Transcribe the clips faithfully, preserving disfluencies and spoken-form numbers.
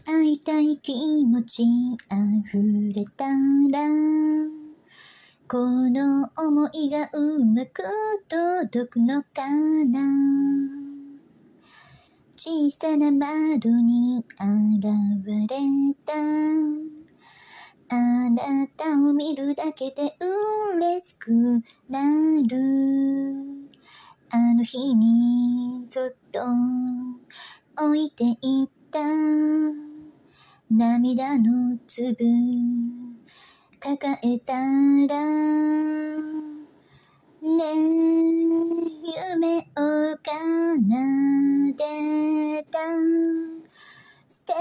会いたい気持ち溢れたら、この想いがうまく届くのかな。小さな窓に現れたあなたを見るだけで嬉しくなる。あの日にそっと置いていった涙の粒抱えたらねえ夢を奏でた Stay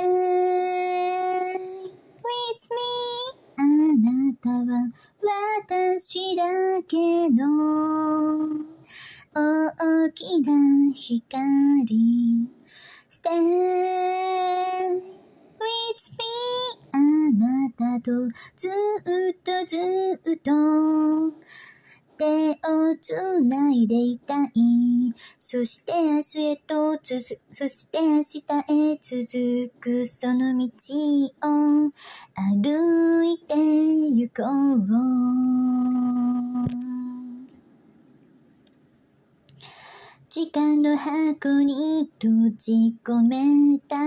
with me あなたは私だけの大きな光 Stay with me あなたとずっとずっと手をつないでいたい。そして明日へとつづ、そして明日へ続くその道を歩いて行こう。時間の箱に閉じ込めた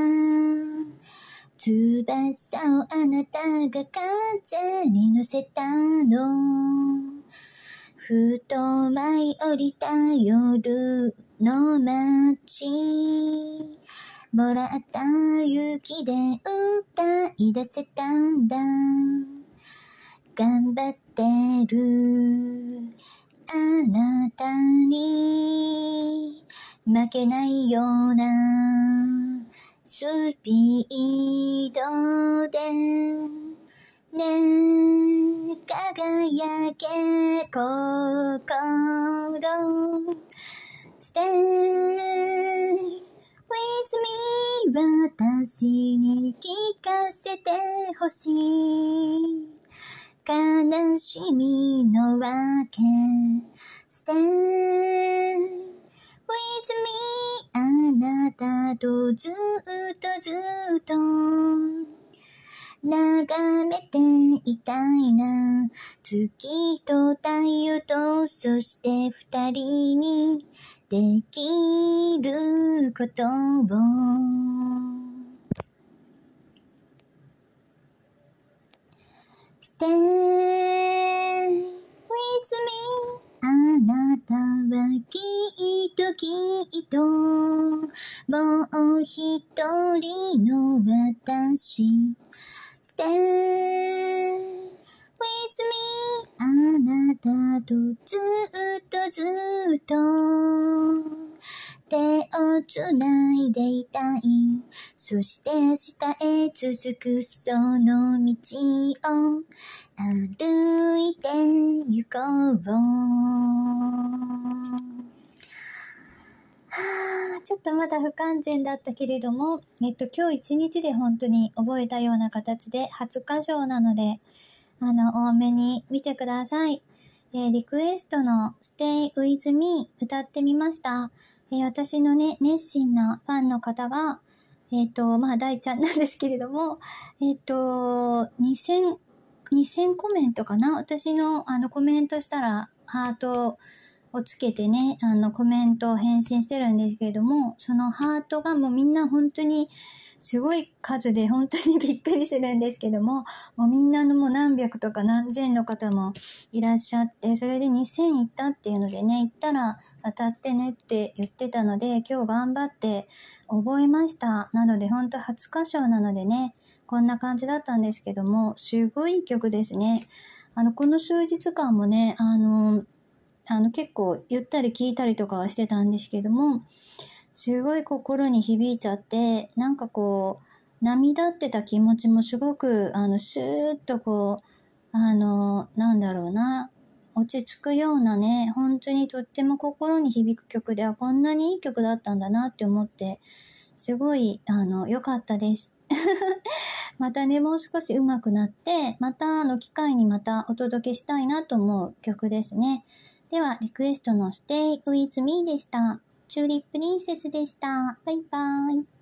翼をあなたが風に乗せたの。ふと舞い降りた夜の街もらった勇気で歌い出せたんだ。頑張ってるあなたに負けないようなスピードでねえ輝け心 Stay with me 私に聞かせてほしい悲しみのわけ Stay with me あなたとずっとずっと眺めていたいな月と太陽とそして二人にできることをStay with me あなたはきっときっともう一人の私 Stay with me あなたとずっとずっと手をつないでいたいそして明日へ続くその道を歩いて行こうはぁ、ちょっとまだ不完全だったけれども、えっと、今日一日で本当に覚えたような形で初歌唱なので、あの、多めに見てください。えー、リクエストの Stay with me 歌ってみました。えー、私のね、熱心なファンの方が、えっと、まあ、大ちゃんなんですけれども、えっと、にせん、にせんコメントかな私の、あの、コメントしたら、ハートをつけてね、あの、コメントを返信してるんですけれども、そのハートがもうみんな本当に、すごい数で本当にびっくりするんですけども、もうみんなのもう何百とか何千の方もいらっしゃって、それでにせんいったっていうのでね、行ったら当たってねって言ってたので、今日頑張って覚えました。なので本当初歌唱なのでね、こんな感じだったんですけども、すごい曲ですね。あの、この数日間もね、あの、あの結構ゆったり聴いたりとかはしてたんですけども、すごい心に響いちゃって、なんかこう、涙ってた気持ちもすごく、あの、シューッとこう、あの、なんだろうな、落ち着くようなね、本当にとっても心に響く曲で、あ、こんなにいい曲だったんだなって思って、すごい、あの、良かったです。またね、もう少し上手くなって、また、あの、機会にまたお届けしたいなと思う曲ですね。では、リクエストの Stay with me でした。チューリッププリンセスでした。バイバーイ。